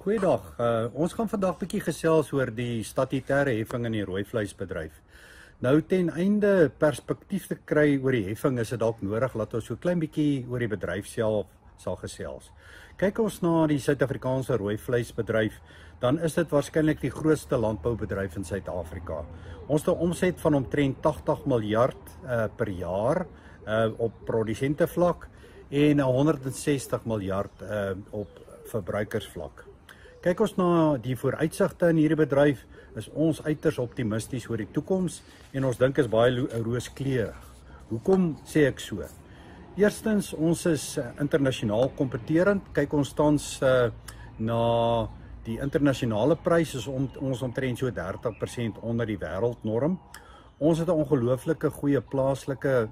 Goeiedag. Ons gaan vandag bietjie gesels oor die statutêre heffing in die rooi vleisbedryf. Nou ten einde perspektief te kry oor die heffing is dit dalk nodig dat ons so klein bietjie oor die bedryf self sal gesels. Kyk ons na die Suid-Afrikaanse rooi vleisbedryf, dan is dit waarskynlik die grootste landboubedryf in Suid-Afrika. Ons het 'n omset van omtrent 80 miljard per jaar op produsentevlak en 160 miljard op verbruikersvlak. Kyk ons na die vooruitsigte in hierdie bedryf, is ons uiters optimisties oor die toekoms en ons dink is baie rooskleurig. Hoekom sê ek so? Eerstens, ons is internasionaal kompeterend. Kyk ons tans na die internasionale prys is ons omtrent so 30% onder die wêreldnorm. Ons het 'n ongelooflike goeie plaaslike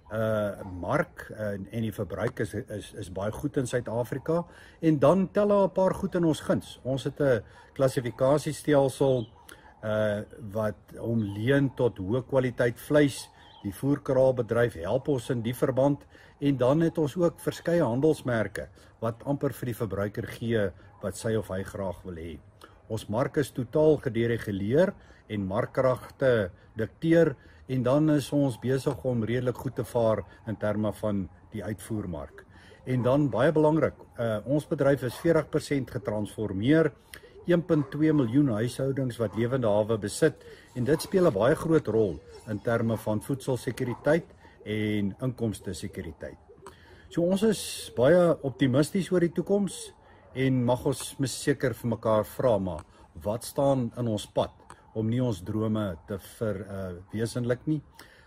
mark en die verbruik is baie goed in Suid-Afrika. En dan tel daar 'n paar goed in ons guns. Ons het 'n klassifikasiestelsel wat hom leen tot hoë kwaliteit vleis. Die voerkraalbedryf help ons in die verband en dan het ons ook verskeie handelsmerke wat amper vir die verbruiker gee wat sy of hy graag wil hê. Ons mark is totaal gedereguleer en markkragte dikteer en dan is ons besig om redelik goed te vaar in terme van die uitvoermark. En dan baie belangrik, ons bedryf is 40% getransformeer, 1.2 miljoen huishoudings wat lewende hawe besit en dit speel 'n baie groot rol in terme van voedselsekuriteit en inkomstesekuriteit. So ons is baie optimisties oor die toekoms en mag ons seker vir mekaar vra, maar wat staan in ons pad om nie ons drome te verwesenlik nie.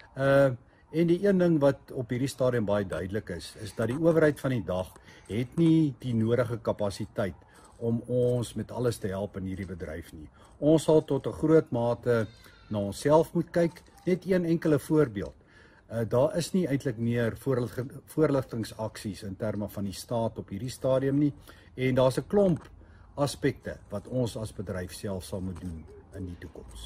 En die een ding wat op hierdie stadium baie duidelik is dat die owerheid van die dag het nie die nodige kapasiteit om ons met alles te help in hierdie bedryf nie. Ons sal tot 'n groot mate na onsself moet kyk. Net een enkele voorbeeld. Daar is nie eintlik meer voorligtingsaksies in terme van die staat op hierdie stadium nie en daar's 'n klomp aspekte wat ons as bedryf self sal moet doen in die toekoms.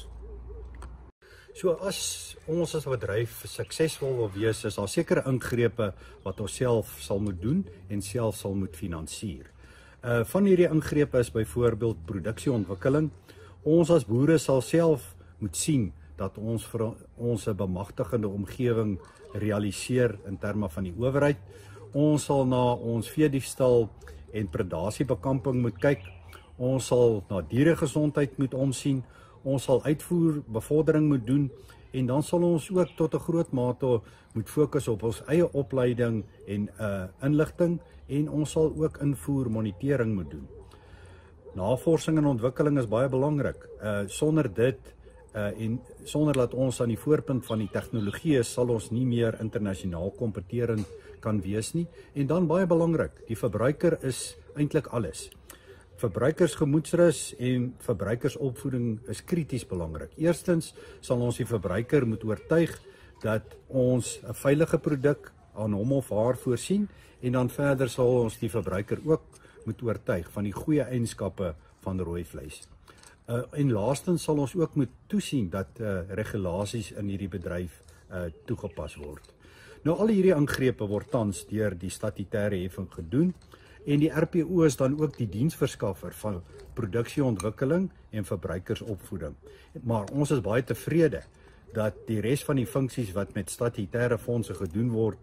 So as ons as 'n bedryf suksesvol wil wees, is daar sekere ingrepe wat ons self sal moet doen en self sal moet finansier. Van hierdie ingrepe is byvoorbeeld produksieontwikkeling. Ons as boere sal self moet sien dat ons vir ons 'n bemagtigende omgewing realiseer in terme van die owerheid. Ons sal na ons veediefstal en predasiebekamping moet kyk. Ons sal na dieregesondheid moet omsien. Ons sal uitvoerbevordering moet doen en dan sal ons ook tot 'n groot mate moet fokus op ons eie opleiding en inligting en ons sal ook invoermonitering moet doen. Navorsing en ontwikkeling is baie belangrik. Sonder dit en sonder dat ons aan die voorpunt van die tegnologie is, sal ons nie meer internasionaal kompeterend kan wees nie. En dan baie belangrik, die verbruiker is eintlik alles. Verbruikersgemoedsrus en verbruikersopvoeding is krities belangrik. Eerstens sal ons die verbruiker moet oortuig dat ons 'n veilige produk aan hom of haar voorsien en dan verder sal ons die verbruiker ook moet oortuig van die goeie eienskappe van rooi vleis. En laastens sal ons ook moet toesien dat regulasies in hierdie bedryf toegepas word. Nou al hierdie ingrepe word tans deur die statutêre heffing gedoen en die RPO is dan ook die diensverskaffer van produksieontwikkeling en verbruikersopvoeding. Maar ons is baie tevrede dat die res van die funksies wat met statutêre fondse gedoen word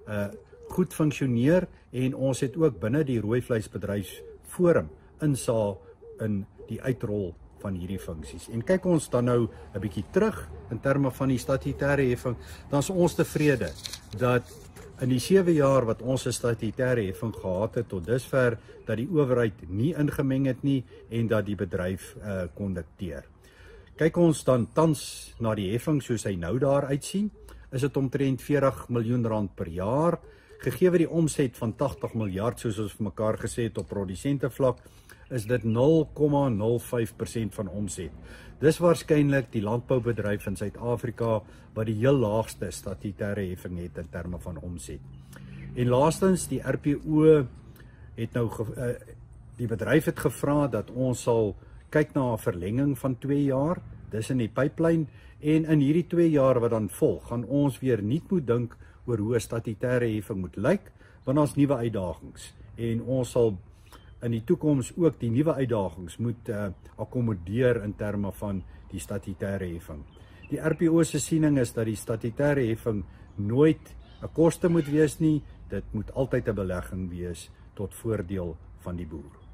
goed funksioneer en ons het ook binne die rooi vleisbedryfsforum insaag in die uitrol van hierdie funksies. En kyk ons dan nou 'n bietjie terug in terme van die statutêre heffing, dan is ons tevrede dat in die 7 jaar wat ons 'n statutêre heffing gehad het tot dusver, dat die owerheid nie ingemeng het nie en dat die bedryf kon dikteer. Kyk ons dan tans na die heffing soos hy nou daar uitsien, is dit omtrent 40 miljoen rand per jaar, gegee die omset van 80 miljard soos ons vir mekaar gesê het op produsentevlak, is dit 0,05% van omset. Dis waarskynlik die landboubedryf in Suid-Afrika wat die heel laagste statutêre heffing het in terme van omset. En laastens, die RPO het nou die bedryf het gevra dat ons sal kyk na 'n verlenging van 2 jaar. Dis in die pipeline en in hierdie 2 jaar wat dan volg, gaan ons weer nuut moet dink oor hoe 'n statutêre heffing moet lyk, want ons nuwe uitdagings en ons sal in die toekoms ook die nuwe uitdagings moet akkommodeer in terme van die statutêre heffing. Die RPO se siening is dat die statutêre heffing nooit 'n koste moet wees nie, dit moet altyd 'n belegging wees tot voordeel van die boer.